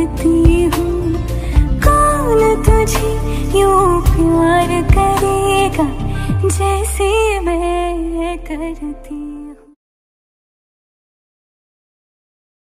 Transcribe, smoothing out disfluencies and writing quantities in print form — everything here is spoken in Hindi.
करती हूँ। कौन तुझे यूं प्यार करेगा जैसे मैं करती हूँ।